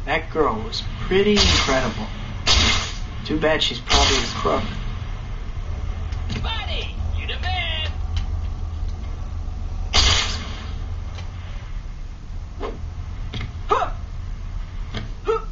That girl was pretty incredible. Too bad she's probably a crook. Buddy, you the man. Huh. Huh.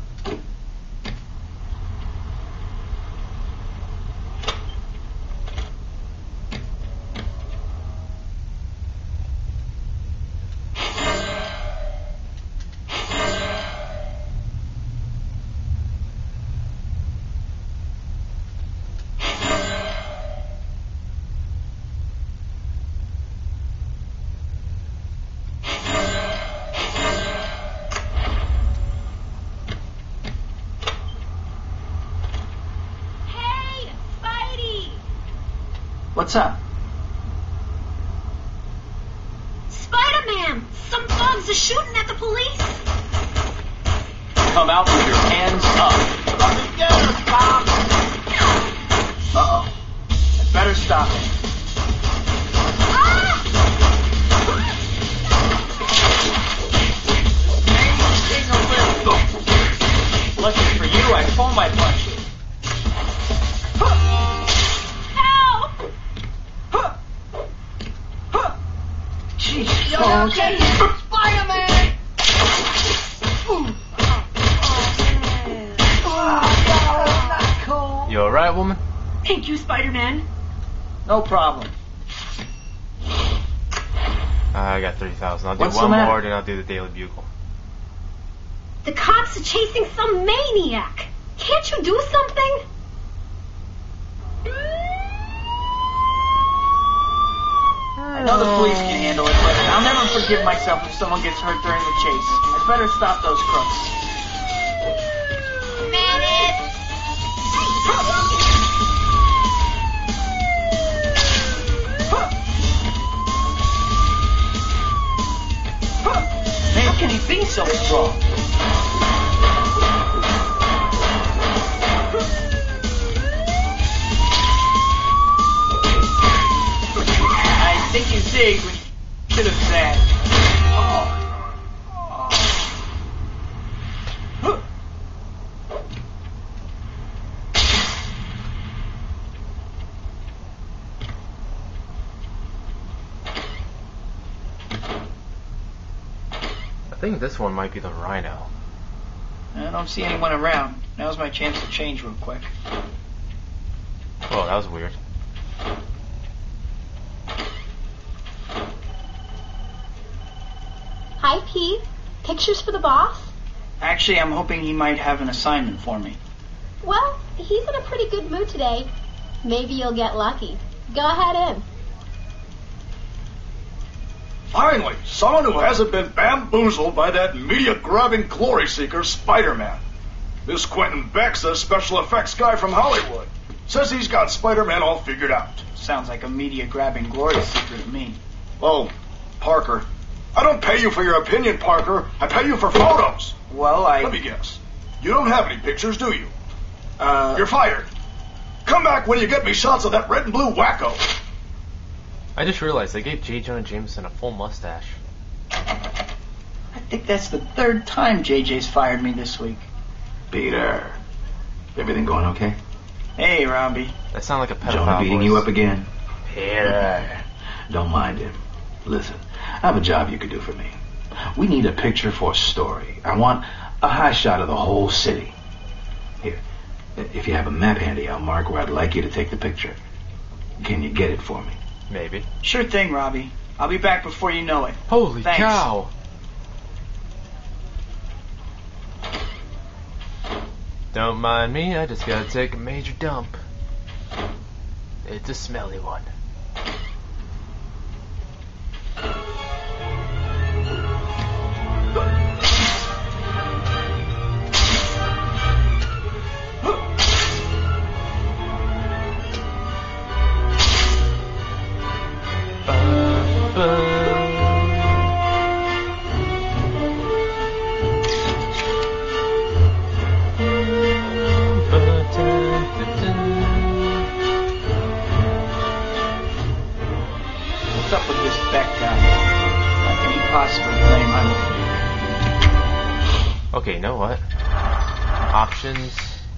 What's up? Spider-Man! Some thugs are shooting at the police! Come out with your hands up. Let me get her, Pop. Uh-oh. I better stop it. Ah! Lucky for you, I pull my punches. You're okay, Spider-Man! Not cool. You alright, woman? Thank you, Spider-Man. No problem. I got 3,000. I'll do What's the one matter? more, then I'll do the Daily Bugle. The cops are chasing some maniac. Can't you do something? I know the police can handle it, but I'll never forgive myself if someone gets hurt during the chase. I'd better stop those crooks. How can he be so strong? I think you zigged when you should have said. I think this one might be the Rhino. I don't see anyone around. Now's my chance to change real quick. Oh, that was weird. Hi, Pete. Pictures for the boss? Actually, I'm hoping he might have an assignment for me. Well, he's in a pretty good mood today. Maybe you'll get lucky. Go ahead in. Finally, someone who hasn't been bamboozled by that media-grabbing glory seeker, Spider-Man. This Quentin Beck's a special effects guy from Hollywood. Says he's got Spider-Man all figured out. Sounds like a media-grabbing glory seeker to me. Oh, Parker. I don't pay you for your opinion, Parker. I pay you for photos. Well, Let me guess. You don't have any pictures, do you? You're fired. Come back when you get me shots of that red and blue wacko. I just realized they gave J. Jonah Jameson a full mustache. I think that's the third time JJ's fired me this week. Peter, everything going okay? Hey, Robbie. That sounded like a pedophile Jonah beating voice. you up again? Peter, don't mind him. Listen, I have a job you could do for me. We need a picture for a story. I want a high shot of the whole city. Here, if you have a map handy, I'll mark where I'd like you to take the picture. Can you get it for me? Maybe. Sure thing, Robbie. I'll be back before you know it. Holy Thanks. cow! Don't mind me, I just gotta take a major dump. It's a smelly one. What's up with this Beck guy? How can he possibly claim I'm a Okay, you know what? Options.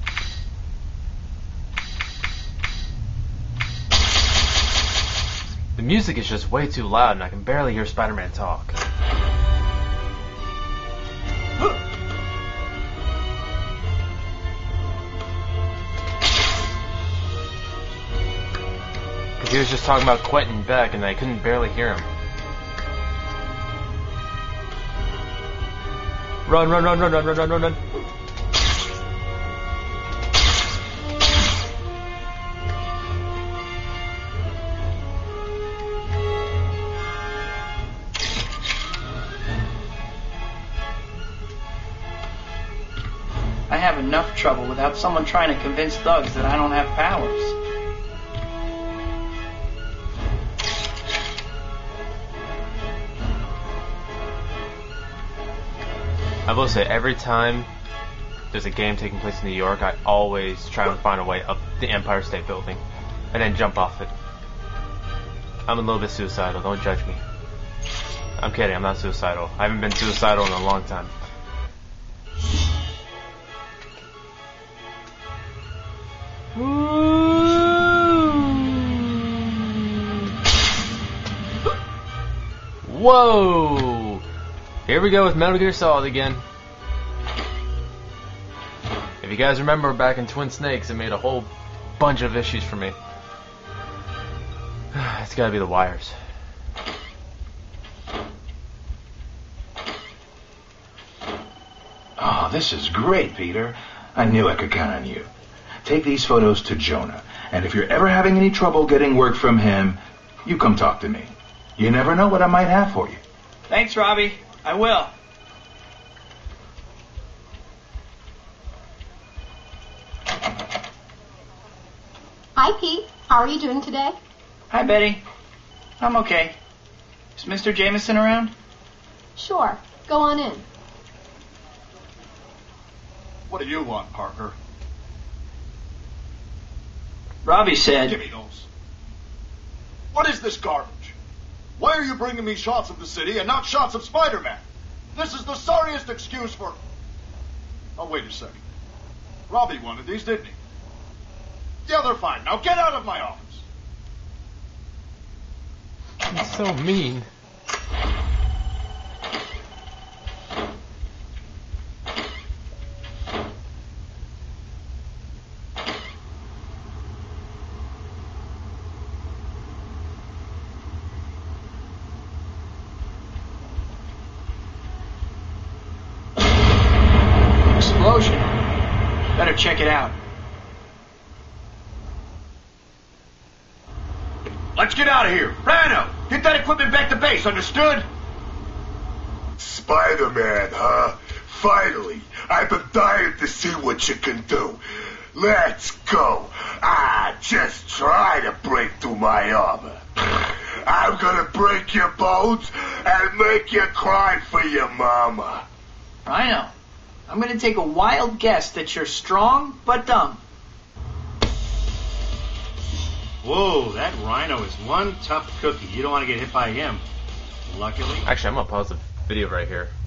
The music is just way too loud and I can barely hear Spider-Man talk. Because he was just talking about Quentin Beck and I couldn't barely hear him. Run, run, run, run, run, run, run, run, run. I have enough trouble without someone trying to convince thugs that I don't have powers. I will say, every time there's a game taking place in New York, I always try and find a way up the Empire State Building and then jump off it. I'm a little bit suicidal, don't judge me. I'm kidding, I'm not suicidal. I haven't been suicidal in a long time. Whoa! Here we go with Metal Gear Solid again. If you guys remember back in Twin Snakes, it made a whole bunch of issues for me. It's gotta be the wires. Oh, this is great, Peter. I knew I could count on you. Take these photos to Jonah, and if you're ever having any trouble getting work from him, you come talk to me. You never know what I might have for you. Thanks, Robbie. I will. Hi, Pete. How are you doing today? Hi, Betty. I'm okay. Is Mr. Jameson around? Sure. Go on in. What do you want, Parker? Robbie said... Give me those. What is this garbage? Why are you bringing me shots of the city and not shots of Spider-Man? This is the sorriest excuse for... Oh, wait a second. Robbie wanted these, didn't he? Yeah, they're fine. Now get out of my office. He's so mean. Explosion. Better check it out. Let's get out of here. Rhino, get that equipment back to base, understood? Spider-Man, huh? Finally, I've been dying to see what you can do. Let's go. Just try to break through my armor. I'm gonna break your bones and make you cry for your mama. Rhino, I'm going to take a wild guess that you're strong but dumb. Whoa, that Rhino is one tough cookie. You don't want to get hit by him. Luckily. Actually, I'm gonna pause the video right here.